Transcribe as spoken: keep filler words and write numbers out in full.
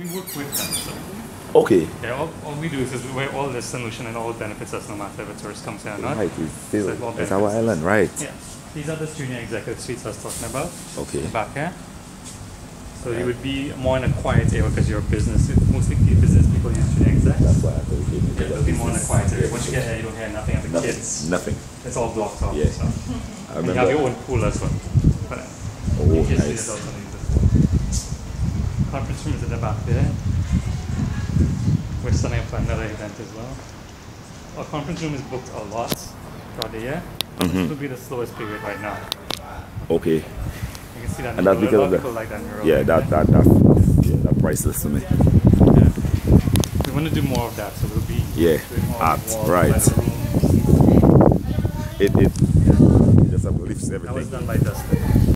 we work with them. So. Okay. Yeah, all, all we do is just wear all the solution and all benefits us, no matter if a tourist comes here or not. Right, it's still, So it's our island, right? Yeah. These are the junior executive suites I was talking about. Okay. Back here. So Yeah. you would be more in a quiet area because you're a business. Mostly business people use junior execs. That's why I thought you gave me Yeah, the it'll be more in a business. quiet area. Once you get here, you don't hear nothing of the Nothing. kids. Nothing. It's all blocked off. Yeah. So. I And you remember. have your own pool as well. But, uh, Oh, in case nice. visitors also need this. Conference room is at the back there. We're setting up for another event as well. Our conference room is booked a lot throughout the year. Mm-hmm. This will be the slowest period right now. Okay. You can see that And that's mural. because A lot of the, people like that mural. yeah, that, that, that, that's, yeah, that's priceless to me. Yeah. We want to do more of that, so we'll be Yeah, doing more art, of the walls, right. by the rooms. It, it, it just uplifts That everything. was done by Dustin.